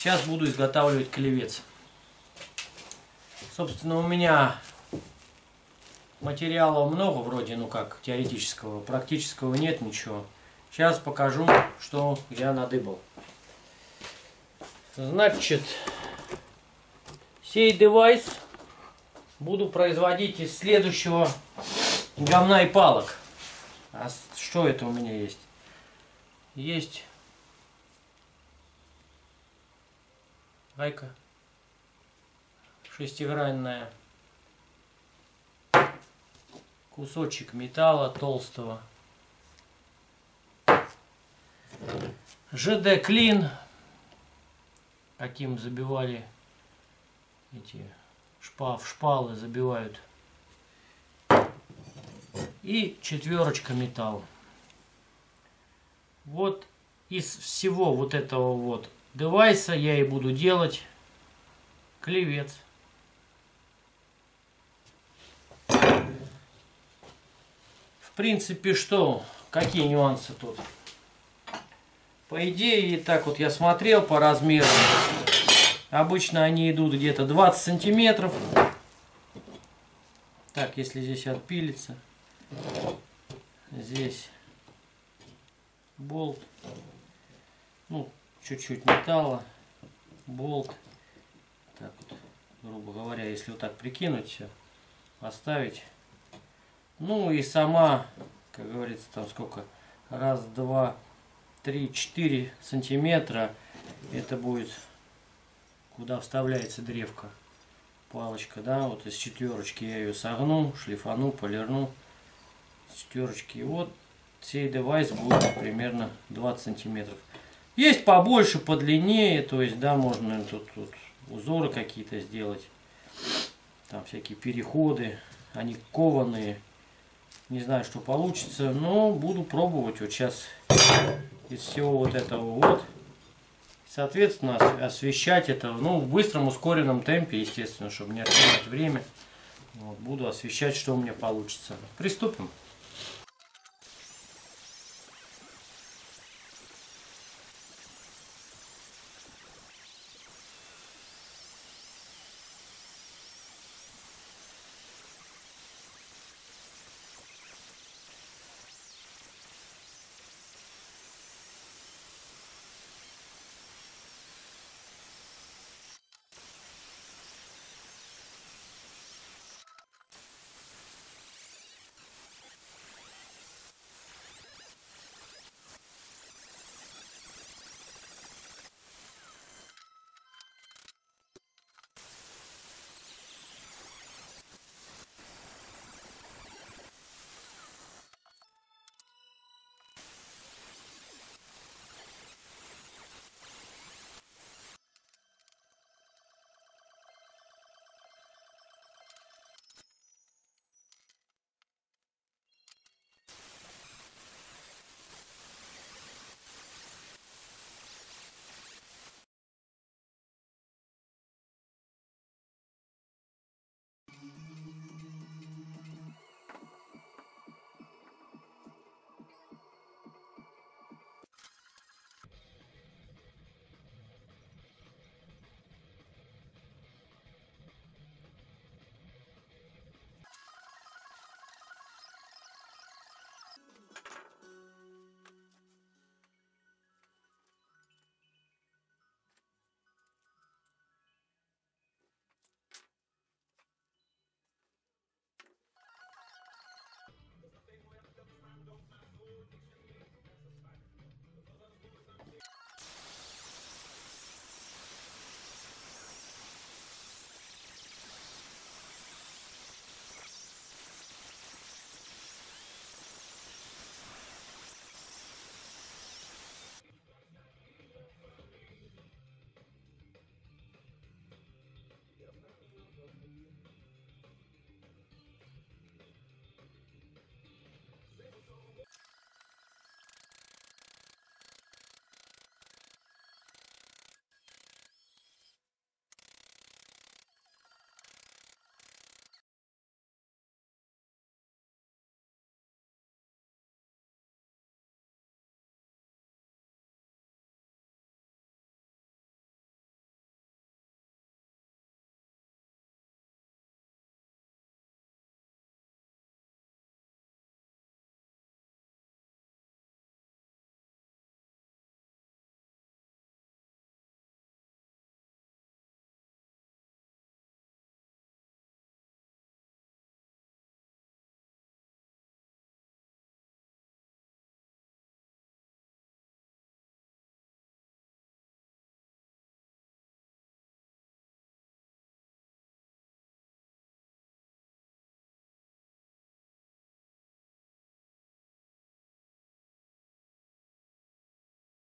Сейчас буду изготавливать клевец. Собственно, у меня материала много вроде, ну как, теоретического. Практического нет ничего. Сейчас покажу, что я надыбал. Значит, сей девайс буду производить из следующего говна и палок. А что это у меня есть? Есть гайка шестигранная, кусочек металла толстого, ЖД клин, каким забивали эти шпалы забивают, и четверочка металл. Вот из всего вот этого вот девайса я и буду делать клевец. В принципе, что? Какие нюансы тут? По идее, так вот я смотрел по размеру. Обычно они идут где-то 20 сантиметров. Так, если здесь отпилится. Здесь болт. Ну, чуть-чуть металла. Болт. Так вот, грубо говоря, если вот так прикинуть все, поставить. Ну и сама, как говорится, там сколько? Раз, два, 3-4 сантиметра. Это будет, куда вставляется древко. Палочка, да, вот из четверочки я ее согну, шлифану, полирну. С четверочки. И вот сей девайс будет примерно 20 сантиметров. Есть побольше, подлиннее, то есть, да, можно тут узоры какие-то сделать. Там всякие переходы, они кованые. Не знаю, что получится, но буду пробовать вот сейчас из всего вот этого вот. Соответственно, освещать это, ну, в быстром ускоренном темпе, естественно, чтобы не отнимать время. Вот, буду освещать, что у меня получится. Приступим.